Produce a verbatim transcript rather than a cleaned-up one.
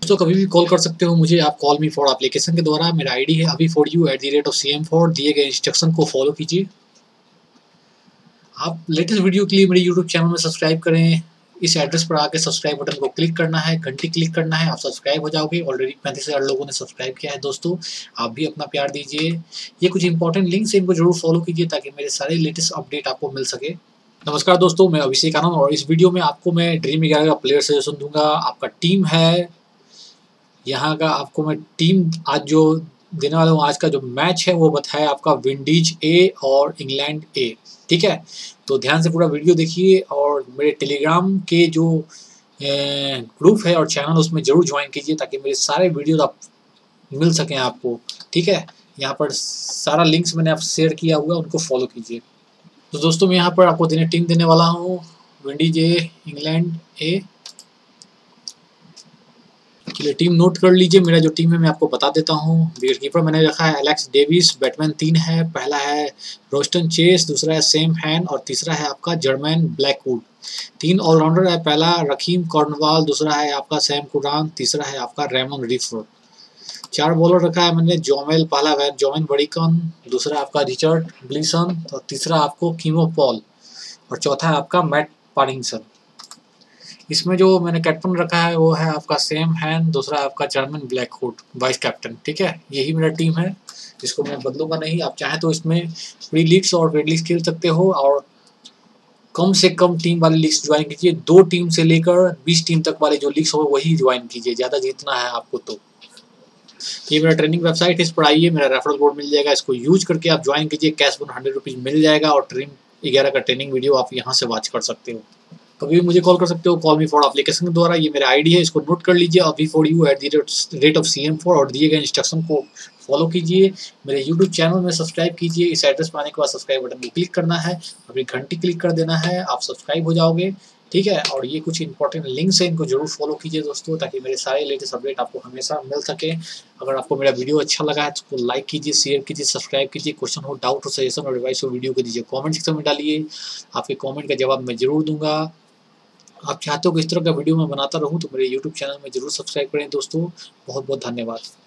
दोस्तों कभी भी कॉल कर सकते हो मुझे आप कॉल मी फॉर एप्लीकेशन के द्वारा। मेरा आईडी है अभी four you at the rate of C M four. दिए गए इंस्ट्रक्शन को फॉलो कीजिए। आप लेटेस्ट वीडियो के लिए मेरे यूट्यूब चैनल में सब्सक्राइब करें। इस एड्रेस पर आके सब्सक्राइब बटन को क्लिक करना है, घंटी क्लिक करना है, आप सब्सक्राइब हो जाओगे। ऑलरेडी पैंतीस हज़ार लोगों ने सब्सक्राइब किया है दोस्तों, आप भी अपना प्यार दीजिए। ये कुछ इंपॉर्टेंट लिंक्स हैं, इनको जरूर फॉलो कीजिए ताकि मेरे सारे लेटेस्ट अपडेट आपको मिल सके। नमस्कार दोस्तों, मैं अभिषेक आनंद और इस वीडियो में आपको मैं ड्रीम ग्यारह का प्लेयर सजेशन दूंगा। आपका टीम है यहाँ का, आपको मैं टीम आज जो देने वाला हूँ, आज का जो मैच है वो है आपका विंडीज ए और इंग्लैंड ए। ठीक है, तो ध्यान से पूरा वीडियो देखिए और मेरे टेलीग्राम के जो ग्रुप है और चैनल उसमें जरूर ज्वाइन कीजिए ताकि मेरे सारे वीडियो आप मिल सकें आपको। ठीक है, यहाँ पर सारा लिंक्स मैंने आप शेयर किया हुआ है, उनको फॉलो कीजिए। तो दोस्तों मैं यहाँ पर आपको देने टीम देने वाला हूँ विंडीज ए इंग्लैंड ए। चलिए टीम नोट कर लीजिए। मेरा जो टीम है मैं आपको बता देता हूँ। विकेटकीपर मैंने रखा है एलेक्स डेविस, बैट्समैन तीन है, पहला है रोस्टन चेस, दूसरा है सेम हैन और तीसरा है आपका जर्मैन ब्लैकवुड। तीन ऑलराउंडर है, पहला रकीम कॉर्नवाल, दूसरा है आपका सैम कुरान, तीसरा है आपका रेमन रिफर। चार बॉलर रखा है मैंने जोमेल, पहला है जोमेन बड़ीकन, दूसरा आपका रिचर्ड ब्लिसन और तीसरा आपको कीमो पॉल और चौथा है आपका मैट पारिंगसन। इसमें जो मैंने कैप्टन रखा है वो है आपका सेम हैन, दूसरा आपका जर्मन ब्लैकवुड वाइस कैप्टन। ठीक है, यही मेरा टीम है, इसको मैं बदलूंगा नहीं। आप चाहें तो इसमें प्री लीग्स और रेड लीग्स खेल सकते हो और कम से कम टीम वाले लीग्स ज्वाइन कीजिए। दो टीम से लेकर बीस टीम तक वाले जो लीग्स हो वही ज्वाइन कीजिए, ज़्यादा जीतना है आपको तो। ये मेरा ट्रेनिंग वेबसाइट है, इस पर आइए, मेरा रेफरल कोड मिल जाएगा, इसको यूज करके आप ज्वाइन कीजिए। कैश बोन हंड्रेड रुपीज़ मिल जाएगा और ड्रीम ग्यारह का ट्रेनिंग वीडियो आप यहाँ से वॉच कर सकते हो। कभी भी मुझे कॉल कर सकते हो कॉल मी फॉर एप्लीकेशन के द्वारा। ये मेरा आईडी है, इसको नोट कर लीजिए अभी four you at the rate of C M four और दिए गए इंस्ट्रक्शन को फॉलो कीजिए। मेरे यूट्यूब चैनल में सब्सक्राइब कीजिए। इस एड्रेस पर आने के बाद सब्सक्राइब बटन को क्लिक करना है, अभी घंटी क्लिक कर देना है, आप सब्सक्राइब हो जाओगे। ठीक है, और ये कुछ इंपॉर्टेंट लिंक्स हैं, इनको जरूर फॉलो कीजिए दोस्तों ताकि मेरे सारे लेटेस्ट अपडेट आपको हमेशा मिल सके। अगर आपको मेरा वीडियो अच्छा लगा है तो उसको लाइक कीजिए, शेयर कीजिए, सब्सक्राइब कीजिए। क्वेश्चन हो, डाउट हो, सजेशन और एडवाइस हो, वीडियो को दीजिए कमेंट सेक्शन में डालिए। आपके कमेंट का जवाब मैं जरूर दूंगा। आप चाहते हो कि इस तरह का वीडियो मैं बनाता रहूं तो मेरे यूट्यूब चैनल में जरूर सब्सक्राइब करें दोस्तों। बहुत बहुत धन्यवाद।